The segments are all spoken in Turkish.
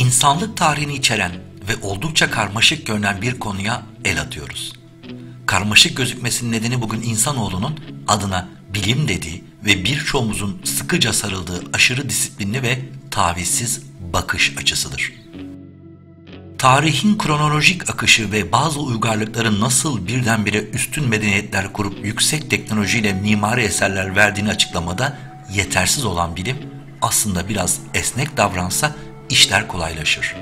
İnsanlık tarihini içeren ve oldukça karmaşık görünen bir konuya el atıyoruz. Karmaşık gözükmesinin nedeni bugün insanoğlunun adına bilim dediği ve birçoğumuzun sıkıca sarıldığı aşırı disiplinli ve tavizsiz bakış açısıdır. Tarihin kronolojik akışı ve bazı uygarlıkların nasıl birdenbire üstün medeniyetler kurup yüksek teknolojiyle mimari eserler verdiğini açıklamada yetersiz olan bilim, aslında biraz esnek davransa işler kolaylaşır.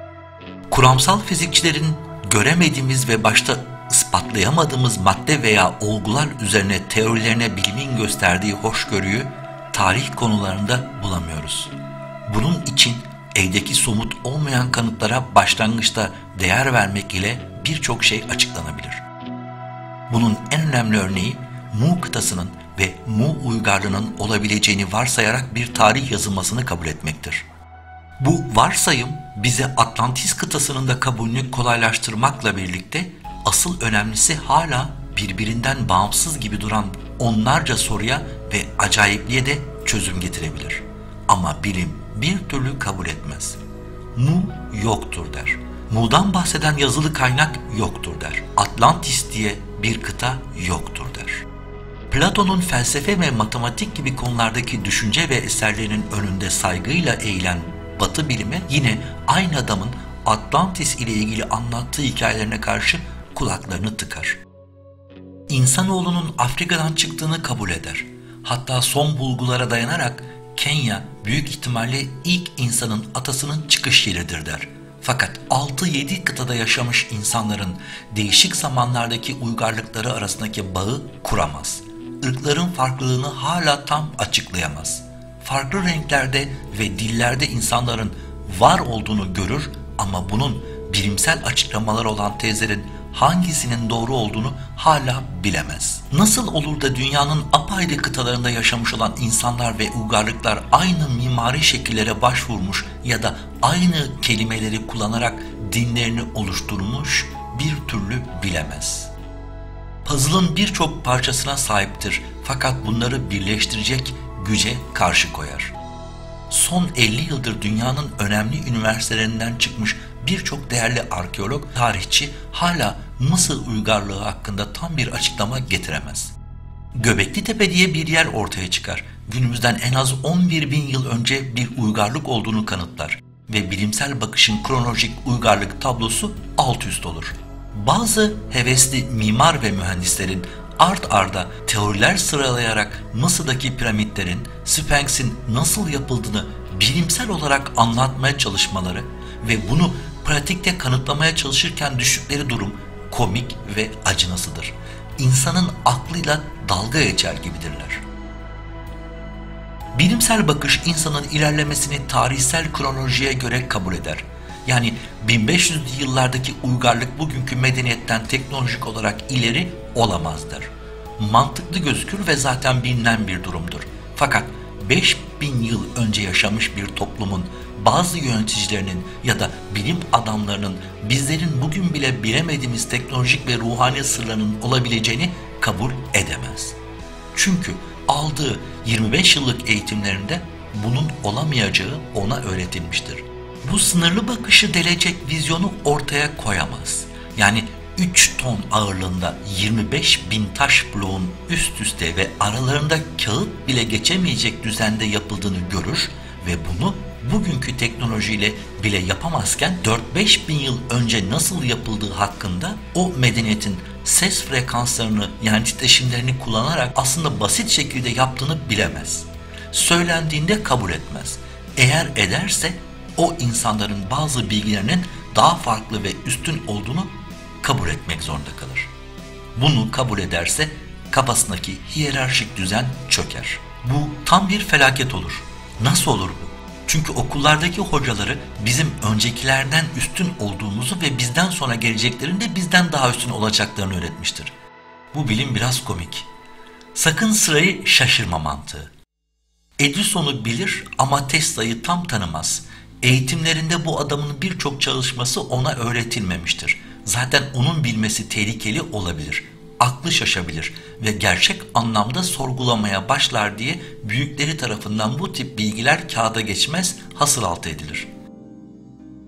Kuramsal fizikçilerin göremediğimiz ve başta ispatlayamadığımız madde veya olgular üzerine teorilerine bilimin gösterdiği hoşgörüyü tarih konularında bulamıyoruz. Bunun için eldeki somut olmayan kanıtlara başlangıçta değer vermek ile birçok şey açıklanabilir. Bunun en önemli örneği Mu kıtasının ve Mu uygarlığının olabileceğini varsayarak bir tarih yazılmasını kabul etmektir. Bu varsayım bize Atlantis kıtasının da kabulünü kolaylaştırmakla birlikte asıl önemlisi hala birbirinden bağımsız gibi duran onlarca soruya ve acayipliğe de çözüm getirebilir. Ama bilim bir türlü kabul etmez. Mu yoktur der. Mu'dan bahseden yazılı kaynak yoktur der. Atlantis diye bir kıta yoktur der. Platon'un felsefe ve matematik gibi konulardaki düşünce ve eserlerinin önünde saygıyla eğilen Batı bilimi yine aynı adamın Atlantis ile ilgili anlattığı hikayelerine karşı kulaklarını tıkar. İnsanoğlunun Afrika'dan çıktığını kabul eder. Hatta son bulgulara dayanarak Kenya büyük ihtimalle ilk insanın atasının çıkış yeridir der. Fakat 6-7 kıtada yaşamış insanların değişik zamanlardaki uygarlıkları arasındaki bağı kuramaz. Irkların farklılığını hala tam açıklayamaz. Farklı renklerde ve dillerde insanların var olduğunu görür ama bunun bilimsel açıklamaları olan tezlerin hangisinin doğru olduğunu hala bilemez. Nasıl olur da dünyanın apayrı kıtalarında yaşamış olan insanlar ve uygarlıklar aynı mimari şekillere başvurmuş ya da aynı kelimeleri kullanarak dinlerini oluşturmuş bir türlü bilemez. Puzzle'ın birçok parçasına sahiptir fakat bunları birleştirecek güce karşı koyar. Son 50 yıldır dünyanın önemli üniversitelerinden çıkmış birçok değerli arkeolog, tarihçi hala Mısır uygarlığı hakkında tam bir açıklama getiremez. Göbekli Tepe diye bir yer ortaya çıkar. Günümüzden en az 11 bin yıl önce bir uygarlık olduğunu kanıtlar ve bilimsel bakışın kronolojik uygarlık tablosu alt üst olur. Bazı hevesli mimar ve mühendislerin art arda teoriler sıralayarak Mısır'daki piramitlerin, Sphinx'in nasıl yapıldığını bilimsel olarak anlatmaya çalışmaları ve bunu pratikte kanıtlamaya çalışırken düştükleri durum komik ve acınasıdır. İnsanın aklıyla dalga geçer gibidirler. Bilimsel bakış insanın ilerlemesini tarihsel kronolojiye göre kabul eder. Yani 1500'lü yıllardaki uygarlık bugünkü medeniyetten teknolojik olarak ileri olamaz der. Mantıklı gözükür ve zaten bilinen bir durumdur. Fakat 5000 yıl önce yaşamış bir toplumun bazı yöneticilerinin ya da bilim adamlarının bizlerin bugün bile bilemediğimiz teknolojik ve ruhani sırlarının olabileceğini kabul edemez. Çünkü aldığı 25 yıllık eğitimlerinde bunun olamayacağı ona öğretilmiştir. Bu sınırlı bakışı delecek vizyonu ortaya koyamaz. Yani 3 ton ağırlığında 25 bin taş bloğun üst üste ve aralarında kağıt bile geçemeyecek düzende yapıldığını görür ve bunu bugünkü teknolojiyle bile yapamazken 4-5 bin yıl önce nasıl yapıldığı hakkında o medeniyetin ses frekanslarını yani titreşimlerini kullanarak aslında basit şekilde yaptığını bilemez. Söylendiğinde kabul etmez. Eğer ederse o insanların bazı bilgilerinin daha farklı ve üstün olduğunu kabul etmek zorunda kalır. Bunu kabul ederse kafasındaki hiyerarşik düzen çöker. Bu tam bir felaket olur. Nasıl olur bu? Çünkü okullardaki hocaları bizim öncekilerden üstün olduğumuzu ve bizden sonra geleceklerin de bizden daha üstün olacaklarını öğretmiştir. Bu bilim biraz komik. Sakın sırayı şaşırma mantığı. Edison'u bilir ama Tesla'yı tam tanımaz. Eğitimlerinde bu adamın birçok çalışması ona öğretilmemiştir. Zaten onun bilmesi tehlikeli olabilir. Aklı şaşabilir ve gerçek anlamda sorgulamaya başlar diye büyükleri tarafından bu tip bilgiler kağıda geçmez, hasır altı edilir.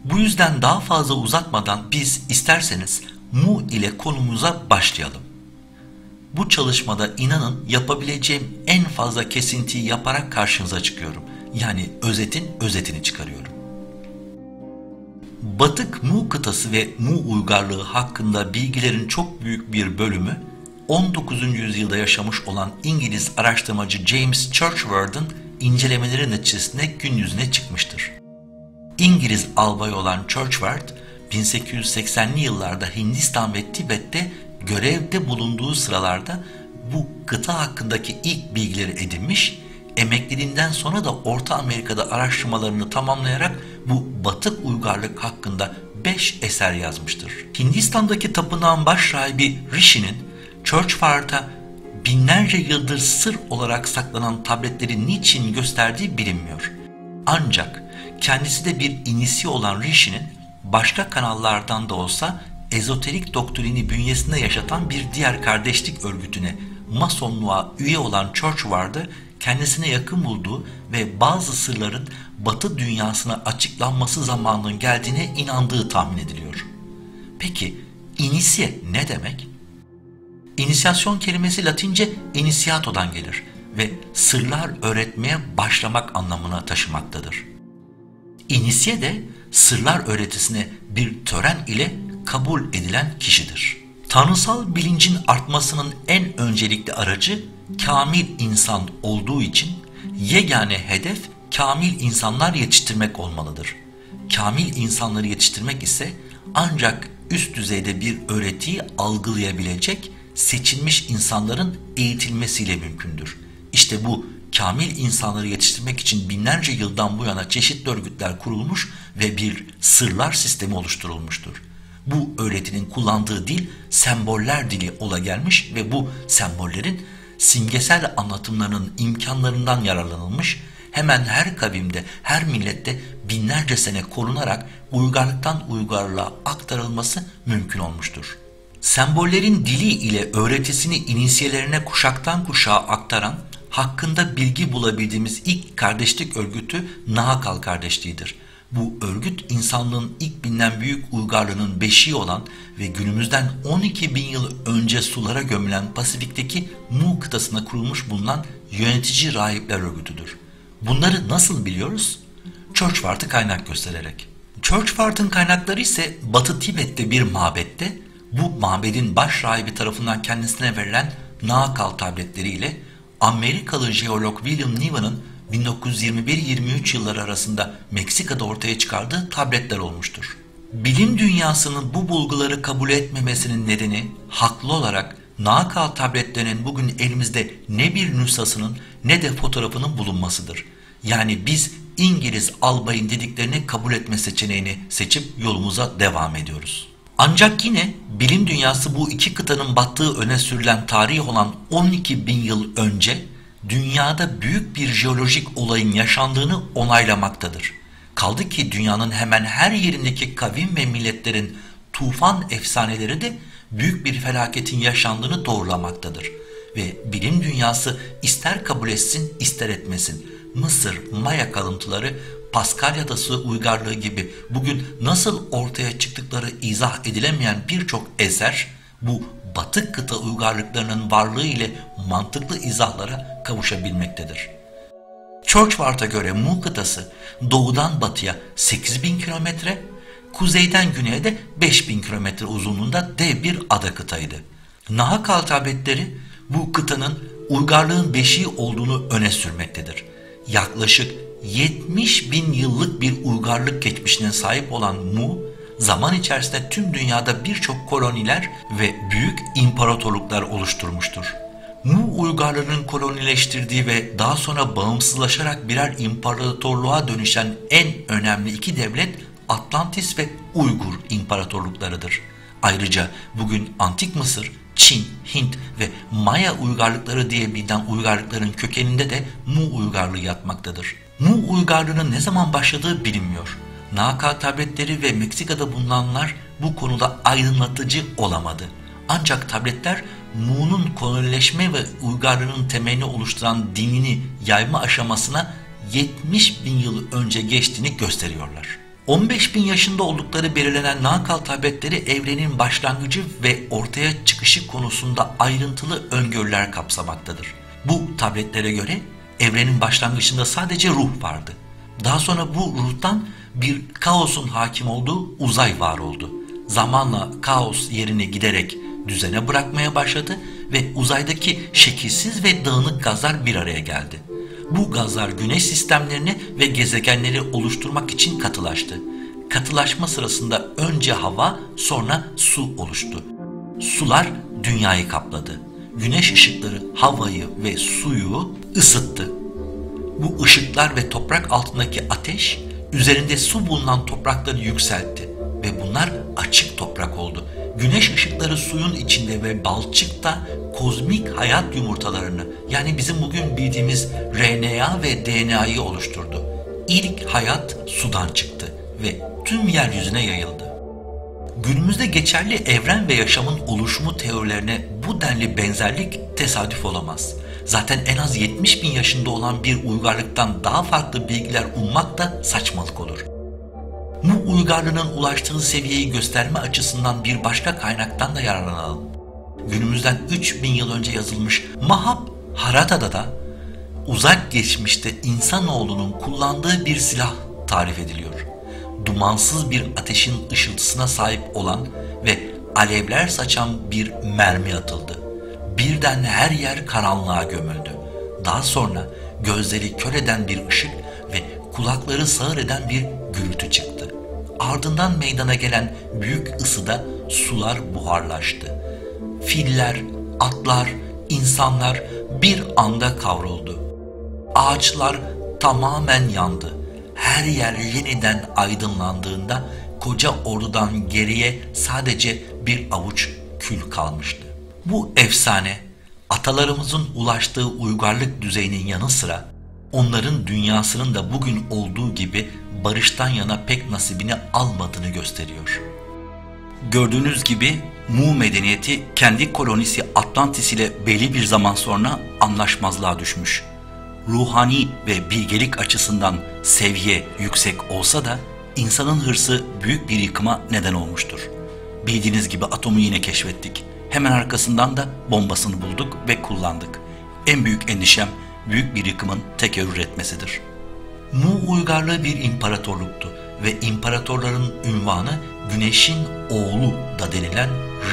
Bu yüzden daha fazla uzatmadan biz isterseniz Mu ile konumuza başlayalım. Bu çalışmada inanın yapabileceğim en fazla kesintiyi yaparak karşınıza çıkıyorum. Yani özetin özetini çıkarıyorum. Batık Mu kıtası ve Mu uygarlığı hakkında bilgilerin çok büyük bir bölümü 19. yüzyılda yaşamış olan İngiliz araştırmacı James Churchward'ın incelemeleri neticesinde gün yüzüne çıkmıştır. İngiliz albayı olan Churchward, 1880'li yıllarda Hindistan ve Tibet'te görevde bulunduğu sıralarda bu kıta hakkındaki ilk bilgileri edinmiş, emekliliğinden sonra da Orta Amerika'da araştırmalarını tamamlayarak bu batık uygarlık hakkında 5 eser yazmıştır. Hindistan'daki tapınağın başrahibi Rishi'nin Churchward'a binlerce yıldır sır olarak saklanan tabletleri niçin gösterdiği bilinmiyor. Ancak kendisi de bir inisiye olan Rishi'nin başka kanallardan da olsa ezoterik doktrini bünyesinde yaşatan bir diğer kardeşlik örgütüne, Masonluğa üye olan Churchward'ı kendisine yakın bulduğu ve bazı sırların Batı dünyasına açıklanması zamanının geldiğine inandığı tahmin ediliyor. Peki inisiye ne demek? İnisiyasyon kelimesi Latince initiato'dan gelir ve sırlar öğretmeye başlamak anlamına taşımaktadır. İnisiye de sırlar öğretisine bir tören ile kabul edilen kişidir. Tanrısal bilincin artmasının en öncelikli aracı kamil insan olduğu için yegane hedef kamil insanlar yetiştirmek olmalıdır. Kamil insanları yetiştirmek ise ancak üst düzeyde bir öğretiyi algılayabilecek seçilmiş insanların eğitilmesiyle mümkündür. İşte bu kamil insanları yetiştirmek için binlerce yıldan bu yana çeşitli örgütler kurulmuş ve bir sırlar sistemi oluşturulmuştur. Bu öğretinin kullandığı dil semboller dili ola gelmiş ve bu sembollerin simgesel anlatımlarının imkanlarından yararlanılmış, hemen her kavimde, her millette binlerce sene korunarak uygarlıktan uygarlığa aktarılması mümkün olmuştur. Sembollerin dili ile öğretisini inisiyelerine kuşaktan kuşağa aktaran, hakkında bilgi bulabildiğimiz ilk kardeşlik örgütü Nahakal kardeşliğidir. Bu örgüt insanlığın ilk bilinen büyük uygarlığının beşiği olan ve günümüzden 12 bin yıl önce sulara gömülen Pasifik'teki Mu kıtasında kurulmuş bulunan yönetici rahipler örgütüdür. Bunları nasıl biliyoruz? Churchward'ı kaynak göstererek. Churchward'ın kaynakları ise Batı Tibet'te bir mabette, bu mabedin baş rahibi tarafından kendisine verilen Nahakal tabletleriyle Amerikalı jeolog William Niven'ın 1921-23 yılları arasında Meksika'da ortaya çıkardığı tabletler olmuştur. Bilim dünyasının bu bulguları kabul etmemesinin nedeni haklı olarak Nahakal tabletlerinin bugün elimizde ne bir nüshasının ne de fotoğrafının bulunmasıdır. Yani biz İngiliz albayın dediklerini kabul etme seçeneğini seçip yolumuza devam ediyoruz. Ancak yine bilim dünyası bu iki kıtanın battığı öne sürülen tarih olan 12 bin yıl önce dünyada büyük bir jeolojik olayın yaşandığını onaylamaktadır. Kaldı ki dünyanın hemen her yerindeki kavim ve milletlerin tufan efsaneleri de büyük bir felaketin yaşandığını doğrulamaktadır. Ve bilim dünyası ister kabul etsin ister etmesin, Mısır, Maya kalıntıları, Paskalya Adası uygarlığı gibi bugün nasıl ortaya çıktıkları izah edilemeyen birçok eser bu batık kıta uygarlıklarının varlığı ile mantıklı izahlara kavuşabilmektedir. Churchward'a göre Mu kıtası doğudan batıya 8.000 kilometre, kuzeyden güneye de 5.000 kilometre uzunluğunda dev bir ada kıtaydı. Nahakal tabletleri bu kıtanın uygarlığın beşiği olduğunu öne sürmektedir. Yaklaşık 70 bin yıllık bir uygarlık geçmişine sahip olan Mu, zaman içerisinde tüm dünyada birçok koloniler ve büyük imparatorluklar oluşturmuştur. Mu uygarlığının kolonileştirdiği ve daha sonra bağımsızlaşarak birer imparatorluğa dönüşen en önemli iki devlet Atlantis ve Uygur imparatorluklarıdır. Ayrıca bugün Antik Mısır, Çin, Hint ve Maya uygarlıkları diye bilinen uygarlıkların kökeninde de Mu uygarlığı yatmaktadır. Mu uygarlığının ne zaman başladığı bilinmiyor. Nahakal tabletleri ve Meksika'da bulunanlar bu konuda aydınlatıcı olamadı. Ancak tabletler Mu'nun kolonileşme ve uygarlığının temelini oluşturan dinini yayma aşamasına 70 bin yıl önce geçtiğini gösteriyorlar. 15 bin yaşında oldukları belirlenen Nakal tabletleri evrenin başlangıcı ve ortaya çıkışı konusunda ayrıntılı öngörüler kapsamaktadır. Bu tabletlere göre evrenin başlangıcında sadece ruh vardı. Daha sonra bu ruhtan bir kaosun hakim olduğu uzay var oldu. Zamanla kaos yerini giderek düzene bırakmaya başladı ve uzaydaki şekilsiz ve dağınık gazlar bir araya geldi. Bu gazlar güneş sistemlerini ve gezegenleri oluşturmak için katılaştı. Katılaşma sırasında önce hava, sonra su oluştu. Sular dünyayı kapladı. Güneş ışıkları havayı ve suyu ısıttı. Bu ışıklar ve toprak altındaki ateş üzerinde su bulunan toprakları yükseltti ve bunlar açık toprak oldu. Güneş ışıkları suyun içinde ve balçıkta kozmik hayat yumurtalarını, yani bizim bugün bildiğimiz RNA ve DNA'yı oluşturdu. İlk hayat sudan çıktı ve tüm yeryüzüne yayıldı. Günümüzde geçerli evren ve yaşamın oluşumu teorilerine bu denli benzerlik tesadüf olamaz. Zaten en az 70 bin yaşında olan bir uygarlıktan daha farklı bilgiler ummak da saçmalık olur. Bu uygarlığın ulaştığı seviyeyi gösterme açısından bir başka kaynaktan da yararlanalım. Günümüzden 3000 yıl önce yazılmış Mahabharata'da da uzak geçmişte insanoğlunun kullandığı bir silah tarif ediliyor. Dumansız bir ateşin ışıltısına sahip olan ve alevler saçan bir mermi atıldı. Birden her yer karanlığa gömüldü. Daha sonra gözleri kör eden bir ışık ve kulakları sağır eden bir gürültü çıktı. Ardından meydana gelen büyük ısıda sular buharlaştı. Filler, atlar, insanlar bir anda kavruldu. Ağaçlar tamamen yandı. Her yer yeniden aydınlandığında koca ordudan geriye sadece bir avuç kül kalmıştı. Bu efsane, atalarımızın ulaştığı uygarlık düzeyinin yanı sıra onların dünyasının da bugün olduğu gibi barıştan yana pek nasibini almadığını gösteriyor. Gördüğünüz gibi Mu medeniyeti kendi kolonisi Atlantis ile belli bir zaman sonra anlaşmazlığa düşmüş. Ruhani ve bilgelik açısından seviye yüksek olsa da insanın hırsı büyük bir yıkıma neden olmuştur. Bildiğiniz gibi atomu yine keşfettik. Hemen arkasından da bombasını bulduk ve kullandık. En büyük endişem büyük bir yıkımın tekerrür etmesidir. Mu uygarlığı bir imparatorluktu ve imparatorların ünvanı Güneş'in oğlu da denilen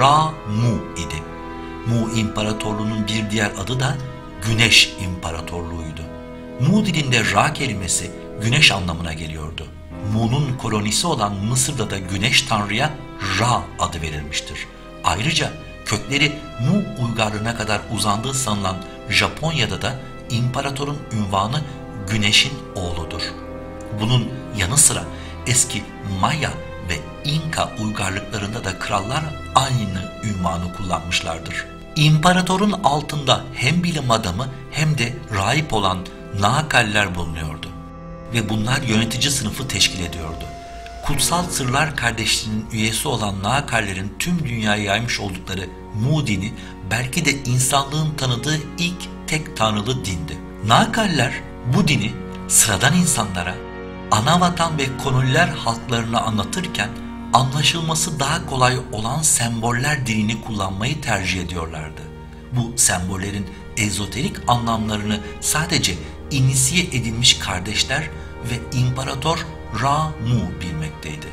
Ra-Mu idi. Mu imparatorluğunun bir diğer adı da Güneş İmparatorluğu'ydu. Mu dilinde Ra kelimesi güneş anlamına geliyordu. Mu'nun kolonisi olan Mısır'da da güneş tanrıya Ra adı verilmiştir. Ayrıca kökleri Mu uygarlığına kadar uzandığı sanılan Japonya'da da imparatorun ünvanı Güneş'in oğludur. Bunun yanı sıra eski Maya ve İnka uygarlıklarında da krallar aynı ünvanı kullanmışlardır. İmparatorun altında hem bilim adamı hem de rahip olan Nakaller bulunuyordu ve bunlar yönetici sınıfı teşkil ediyordu. Kutsal Sırlar Kardeşliği'nin üyesi olan Nakallerin tüm dünyaya yaymış oldukları Mu dini belki de insanlığın tanıdığı ilk tek tanrılı dindi. Nakaller bu dini sıradan insanlara, anavatan ve konoliler halklarına anlatırken anlaşılması daha kolay olan semboller dilini kullanmayı tercih ediyorlardı. Bu sembollerin ezoterik anlamlarını sadece inisiye edilmiş kardeşler ve İmparator Ra-Mu bilmekteydi.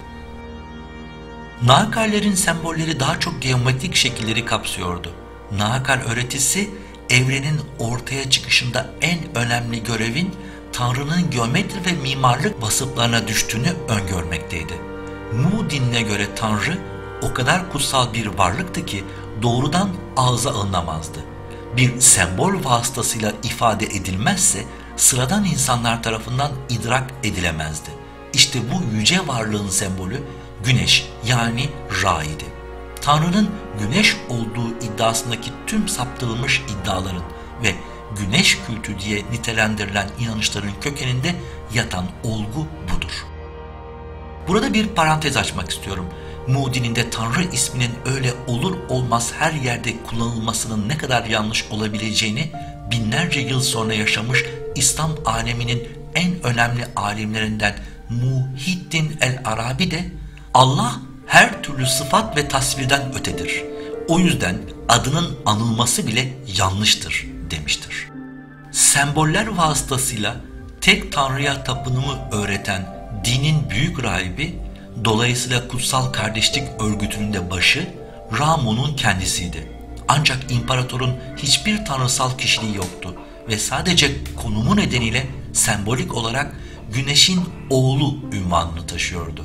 Nakallerin sembolleri daha çok geometrik şekilleri kapsıyordu. Nakal öğretisi evrenin ortaya çıkışında en önemli görevin Tanrı'nın geometri ve mimarlık vasıflarına düştüğünü öngörmekteydi. Mu dinine göre Tanrı o kadar kutsal bir varlıktı ki doğrudan ağza alınamazdı. Bir sembol vasıtasıyla ifade edilmezse sıradan insanlar tarafından idrak edilemezdi. İşte bu yüce varlığın sembolü güneş yani Ra idi. Tanrı'nın güneş olduğu iddiasındaki tüm saptırılmış iddiaların ve güneş kültü diye nitelendirilen inanışların kökeninde yatan olgu budur. Burada bir parantez açmak istiyorum. Mu dininde Tanrı isminin öyle olur olmaz her yerde kullanılmasının ne kadar yanlış olabileceğini binlerce yıl sonra yaşamış İslam aleminin en önemli alimlerinden Muhyiddin el-Arabi de Allah her türlü sıfat ve tasvirden ötedir. O yüzden adının anılması bile yanlıştır demiştir. Semboller vasıtasıyla tek tanrıya tapınımı öğreten dinin büyük rahibi, dolayısıyla Kutsal Kardeşlik Örgütü'nün de başı Ramon'un kendisiydi. Ancak imparatorun hiçbir tanrısal kişiliği yoktu ve sadece konumu nedeniyle sembolik olarak Güneşin oğlu unvanını taşıyordu.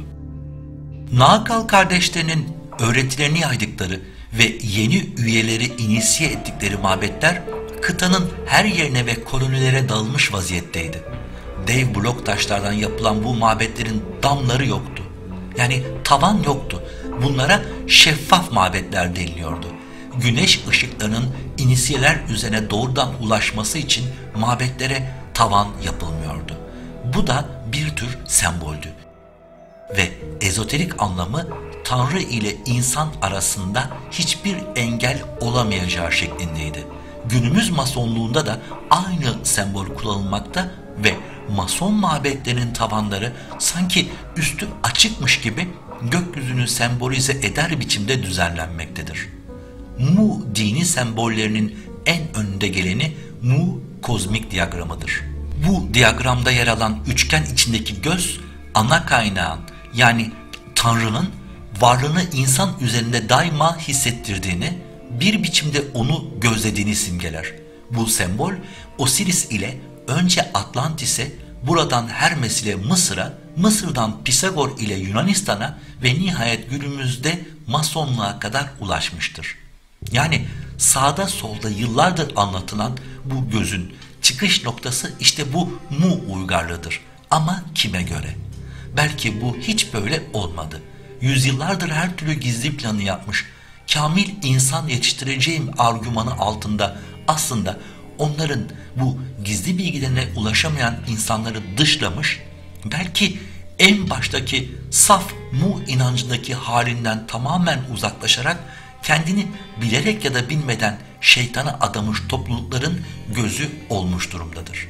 Nakal kardeşlerinin öğretilerini yaydıkları ve yeni üyeleri inisiye ettikleri mabetler kıtanın her yerine ve kolonilere dağılmış vaziyetteydi. Dev blok taşlardan yapılan bu mabetlerin damları yoktu. Yani tavan yoktu. Bunlara şeffaf mabetler deniliyordu. Güneş ışıklarının inisiyeler üzerine doğrudan ulaşması için mabetlere tavan yapılmıyordu. Bu da bir tür semboldü. Ve ezoterik anlamı Tanrı ile insan arasında hiçbir engel olamayacağı şeklindeydi. Günümüz masonluğunda da aynı sembol kullanılmakta ve mason mabetlerinin tavanları sanki üstü açıkmış gibi gökyüzünü sembolize eder biçimde düzenlenmektedir. Mu dini sembollerinin en önde geleni Mu kozmik diyagramıdır. Bu diyagramda yer alan üçgen içindeki göz, ana kaynağın yani Tanrı'nın varlığını insan üzerinde daima hissettirdiğini, bir biçimde onu gözlediğini simgeler. Bu sembol Osiris ile önce Atlantis'e, buradan Hermes ile Mısır'a, Mısır'dan Pisagor ile Yunanistan'a ve nihayet günümüzde Masonluğa kadar ulaşmıştır. Yani sağda solda yıllardır anlatılan bu gözün çıkış noktası işte bu Mu uygarlığıdır. Ama kime göre? Belki bu hiç böyle olmadı. Yüzyıllardır her türlü gizli planı yapmış, kamil insan yetiştireceğim argümanı altında aslında onların bu gizli bilgilerine ulaşamayan insanları dışlamış, belki en baştaki saf Mu inancındaki halinden tamamen uzaklaşarak kendini bilerek ya da bilmeden şeytana adamış toplulukların gözü olmuş durumdadır.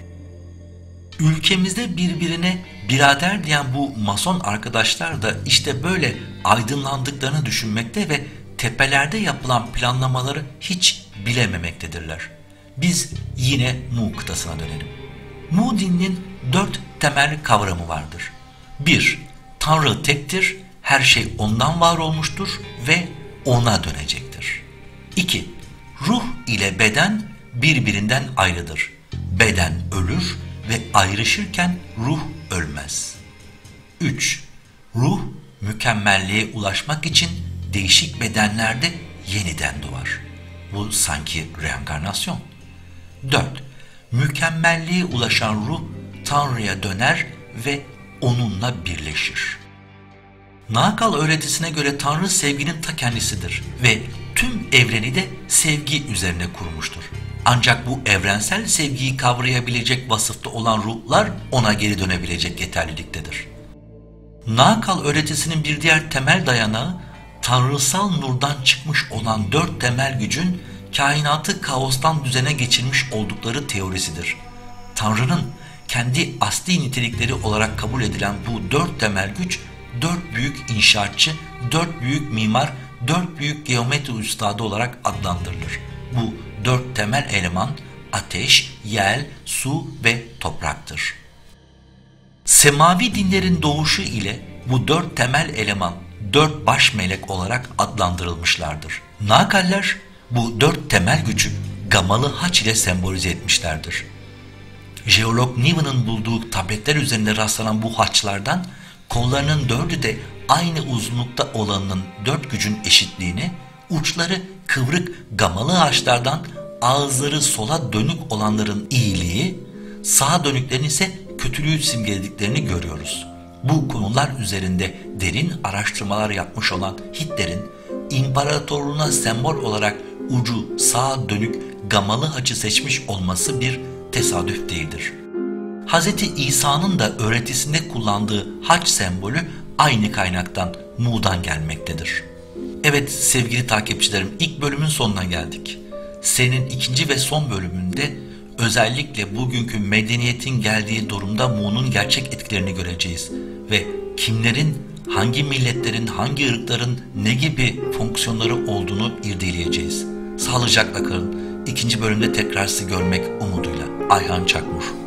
Ülkemizde birbirine birader diyen bu mason arkadaşlar da işte böyle aydınlandıklarını düşünmekte ve tepelerde yapılan planlamaları hiç bilememektedirler. Biz yine Mu kıtasına dönelim. Mu dininin 4 temel kavramı vardır. 1. Tanrı tektir, her şey ondan var olmuştur ve ona dönecektir. 2. Ruh ile beden birbirinden ayrıdır. Beden ölür ve ayrışırken ruh ölmez. 3. Ruh mükemmelliğe ulaşmak için değişik bedenlerde yeniden doğar. Bu sanki reenkarnasyon. 4. Mükemmelliğe ulaşan ruh Tanrı'ya döner ve onunla birleşir. Nakal öğretisine göre Tanrı sevginin ta kendisidir ve tüm evreni de sevgi üzerine kurmuştur. Ancak bu evrensel sevgiyi kavrayabilecek vasıfta olan ruhlar ona geri dönebilecek yeterliliktedir. Nakal öğretisinin bir diğer temel dayanağı, tanrısal nurdan çıkmış olan 4 temel gücün kainatı kaostan düzene geçirmiş oldukları teorisidir. Tanrı'nın kendi asli nitelikleri olarak kabul edilen bu 4 temel güç, 4 büyük inşaatçı, 4 büyük mimar, 4 büyük geometri üstadı olarak adlandırılır. Bu 4 temel eleman ateş, yel, su ve topraktır. Semavi dinlerin doğuşu ile bu 4 temel eleman 4 baş melek olarak adlandırılmışlardır. Nakaller bu 4 temel gücü gamalı haç ile sembolize etmişlerdir. Jeolog Niven'ın bulduğu tabletler üzerinde rastlanan bu haçlardan kollarının 4'ü de aynı uzunlukta olanının 4 gücün eşitliğini, uçları kıvrık gamalı haçlardan ağızları sola dönük olanların iyiliği, sağa dönüklerin ise kötülüğü simgelediklerini görüyoruz. Bu konular üzerinde derin araştırmalar yapmış olan Hitler'in imparatorluğuna sembol olarak ucu sağa dönük gamalı haçı seçmiş olması bir tesadüf değildir. Hz. İsa'nın da öğretisinde kullandığı haç sembolü aynı kaynaktan, Mu'dan gelmektedir. Evet sevgili takipçilerim, ilk bölümün sonuna geldik. Serinin ikinci ve son bölümünde özellikle bugünkü medeniyetin geldiği durumda Mu'nun gerçek etkilerini göreceğiz. ve kimlerin, hangi milletlerin, hangi ırkların ne gibi fonksiyonları olduğunu irdeleyeceğiz. Sağlıcakla kalın. İkinci bölümde tekrar sizi görmek umuduyla. Ayhan Çakmur.